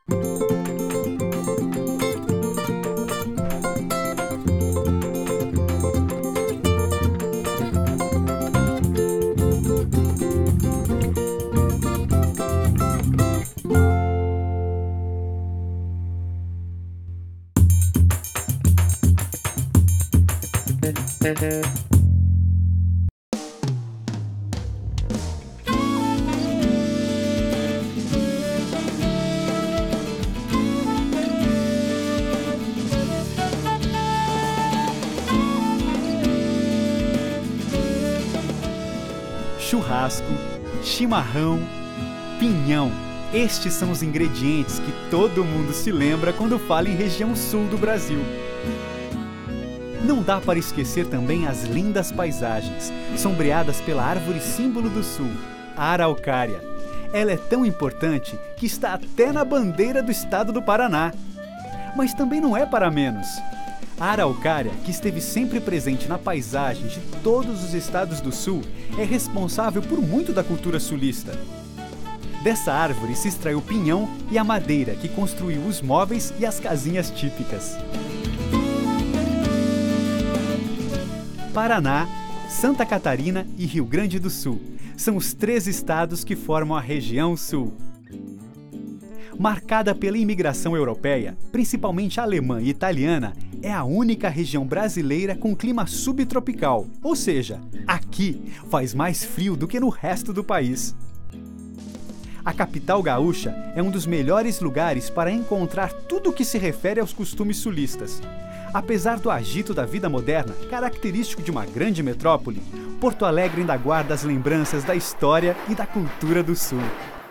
Churrasco, chimarrão, pinhão. Estes são os ingredientes que todo mundo se lembra quando fala em região sul do Brasil. Não dá para esquecer também as lindas paisagens, sombreadas pela árvore símbolo do sul, a araucária. Ela é tão importante que está até na bandeira do estado do Paraná. Mas também não é para menos. A araucária, que esteve sempre presente na paisagem de todos os estados do sul, é responsável por muito da cultura sulista. Dessa árvore se extraiu o pinhão e a madeira que construiu os móveis e as casinhas típicas. Paraná, Santa Catarina e Rio Grande do Sul são os 3 estados que formam a região sul. Marcada pela imigração europeia, principalmente alemã e italiana, é a única região brasileira com clima subtropical, ou seja, aqui faz mais frio do que no resto do país. A capital gaúcha é um dos melhores lugares para encontrar tudo o que se refere aos costumes sulistas. Apesar do agito da vida moderna, característico de uma grande metrópole, Porto Alegre ainda guarda as lembranças da história e da cultura do sul.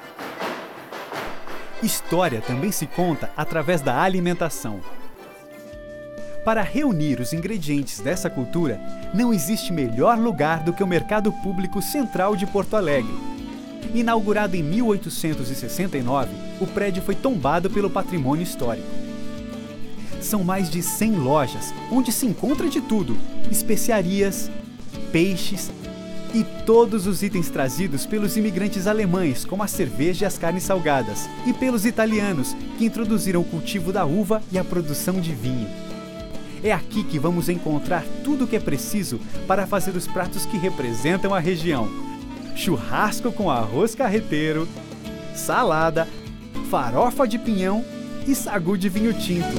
História também se conta através da alimentação. Para reunir os ingredientes dessa cultura, não existe melhor lugar do que o Mercado Público Central de Porto Alegre. Inaugurado em 1869, o prédio foi tombado pelo patrimônio histórico. São mais de 100 lojas, onde se encontra de tudo: especiarias, peixes e todos os itens trazidos pelos imigrantes alemães, como a cerveja e as carnes salgadas, e pelos italianos, que introduziram o cultivo da uva e a produção de vinho. É aqui que vamos encontrar tudo o que é preciso para fazer os pratos que representam a região: churrasco com arroz carreteiro, salada, farofa de pinhão e sagu de vinho tinto.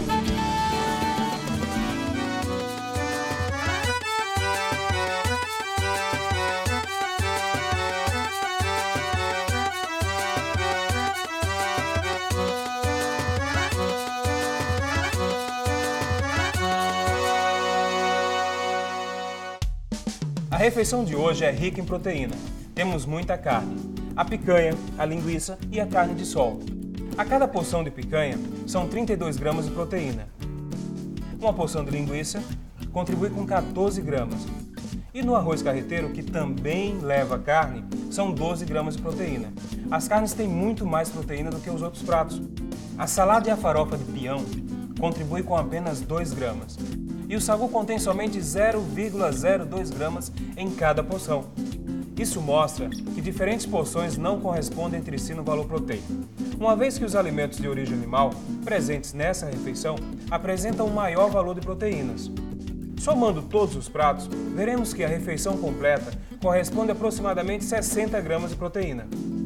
A refeição de hoje é rica em proteína. Temos muita carne: a picanha, a linguiça e a carne de sol. A cada porção de picanha são 32 gramas de proteína. Uma porção de linguiça contribui com 14 gramas. E no arroz carreteiro, que também leva carne, são 12 gramas de proteína. As carnes têm muito mais proteína do que os outros pratos. A salada e a farofa de peão contribuem com apenas 2 gramas. E o sagu contém somente 0,02 gramas em cada porção. Isso mostra que diferentes porções não correspondem entre si no valor proteico, uma vez que os alimentos de origem animal presentes nessa refeição apresentam um maior valor de proteínas. Somando todos os pratos, veremos que a refeição completa corresponde a aproximadamente 60 gramas de proteína.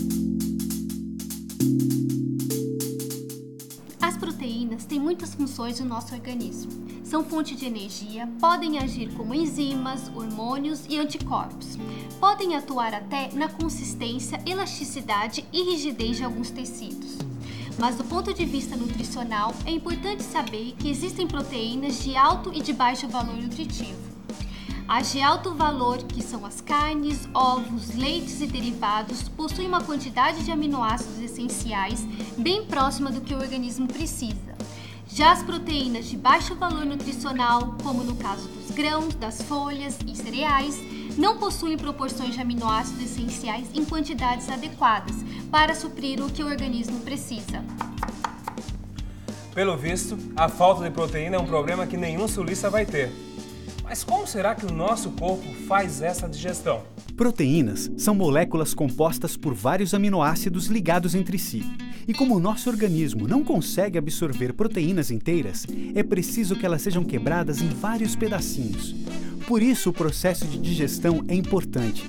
As proteínas têm muitas funções no nosso organismo. São fonte de energia, podem agir como enzimas, hormônios e anticorpos. Podem atuar até na consistência, elasticidade e rigidez de alguns tecidos. Mas do ponto de vista nutricional, é importante saber que existem proteínas de alto e de baixo valor nutritivo. As de alto valor, que são as carnes, ovos, leites e derivados, possuem uma quantidade de aminoácidos essenciais bem próxima do que o organismo precisa. Já as proteínas de baixo valor nutricional, como no caso dos grãos, das folhas e cereais, não possuem proporções de aminoácidos essenciais em quantidades adequadas para suprir o que o organismo precisa. Pelo visto, a falta de proteína é um problema que nenhum sulista vai ter. Mas como será que o nosso corpo faz essa digestão? Proteínas são moléculas compostas por vários aminoácidos ligados entre si. E como o nosso organismo não consegue absorver proteínas inteiras, é preciso que elas sejam quebradas em vários pedacinhos. Por isso, o processo de digestão é importante.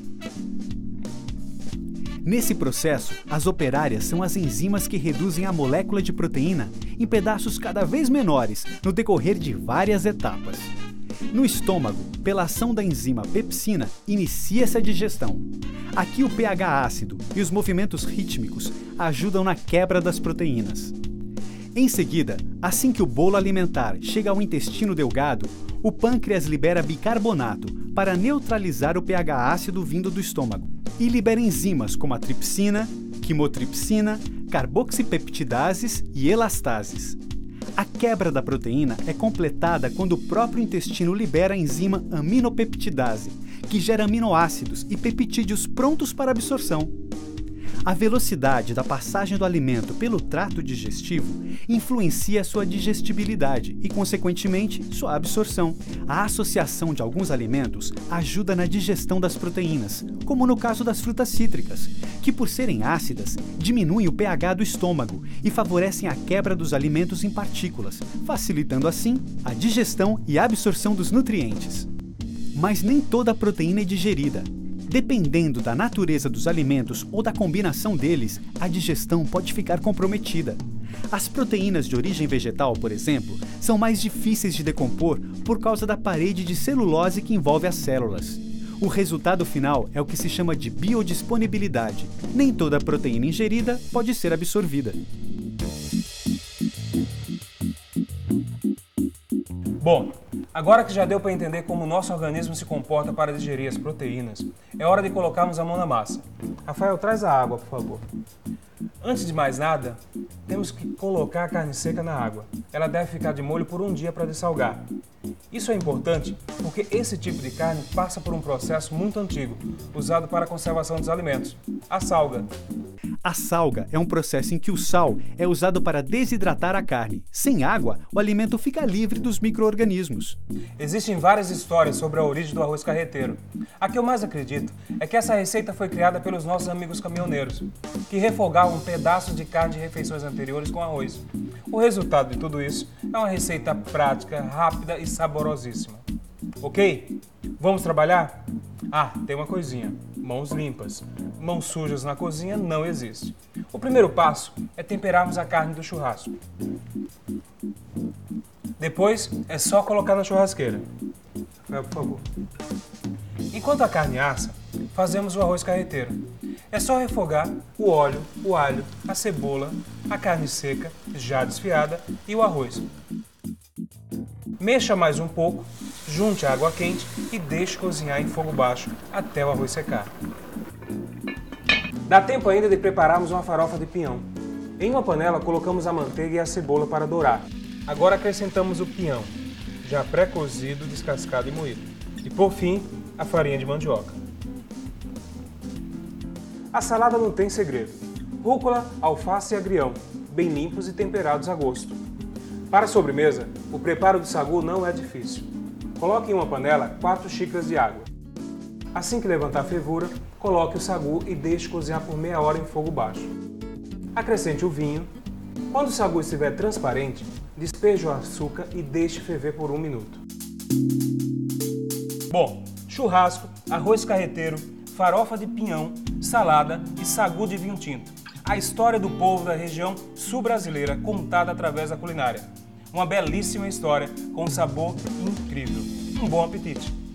Nesse processo, as operárias são as enzimas que reduzem a molécula de proteína em pedaços cada vez menores no decorrer de várias etapas. No estômago, pela ação da enzima pepsina, inicia-se a digestão. Aqui o pH ácido e os movimentos rítmicos ajudam na quebra das proteínas. Em seguida, assim que o bolo alimentar chega ao intestino delgado, o pâncreas libera bicarbonato para neutralizar o pH ácido vindo do estômago e libera enzimas como a tripsina, quimotripsina, carboxipeptidases e elastases. A quebra da proteína é completada quando o próprio intestino libera a enzima aminopeptidase, que gera aminoácidos e peptídeos prontos para absorção. A velocidade da passagem do alimento pelo trato digestivo influencia sua digestibilidade e, consequentemente, sua absorção. A associação de alguns alimentos ajuda na digestão das proteínas, como no caso das frutas cítricas, que, por serem ácidas, diminuem o pH do estômago e favorecem a quebra dos alimentos em partículas, facilitando assim a digestão e a absorção dos nutrientes. Mas nem toda a proteína é digerida. Dependendo da natureza dos alimentos ou da combinação deles, a digestão pode ficar comprometida. As proteínas de origem vegetal, por exemplo, são mais difíceis de decompor por causa da parede de celulose que envolve as células. O resultado final é o que se chama de biodisponibilidade. Nem toda proteína ingerida pode ser absorvida. Bom, agora que já deu para entender como o nosso organismo se comporta para digerir as proteínas, é hora de colocarmos a mão na massa. Rafael, traz a água, por favor. Antes de mais nada, temos que colocar a carne seca na água. Ela deve ficar de molho por um dia para dessalgar. Isso é importante porque esse tipo de carne passa por um processo muito antigo, usado para a conservação dos alimentos, a salga. A salga é um processo em que o sal é usado para desidratar a carne. Sem água, o alimento fica livre dos micro-organismos. Existem várias histórias sobre a origem do arroz carreteiro. A que eu mais acredito é que essa receita foi criada pelos nossos amigos caminhoneiros, que refogavam pedaços de carne de refeições anteriores com arroz. O resultado de tudo isso é uma receita prática, rápida e saborosíssima. Ok? Vamos trabalhar? Ah, tem uma coisinha. Mãos limpas. Mãos sujas na cozinha não existe. O primeiro passo é temperarmos a carne do churrasco. Depois é só colocar na churrasqueira. Rafael, por favor. Enquanto a carne assa, fazemos o arroz carreteiro. É só refogar o óleo, o alho, a cebola, a carne seca, já desfiada, e o arroz. Mexa mais um pouco, junte a água quente e deixe cozinhar em fogo baixo até o arroz secar. Dá tempo ainda de prepararmos uma farofa de pinhão. Em uma panela colocamos a manteiga e a cebola para dourar. Agora acrescentamos o pinhão, já pré-cozido, descascado e moído. E por fim, a farinha de mandioca. A salada não tem segredo. Rúcula, alface e agrião, bem limpos e temperados a gosto. Para a sobremesa, o preparo do sagu não é difícil. Coloque em uma panela 4 xícaras de água. Assim que levantar a fervura, coloque o sagu e deixe cozinhar por meia hora em fogo baixo. Acrescente o vinho. Quando o sagu estiver transparente, despeje o açúcar e deixe ferver por 1 minuto. Bom, churrasco, arroz carreteiro, farofa de pinhão, salada e sagu de vinho tinto. A história do povo da região sul-brasileira contada através da culinária. Uma belíssima história com um sabor incrível. Um bom apetite!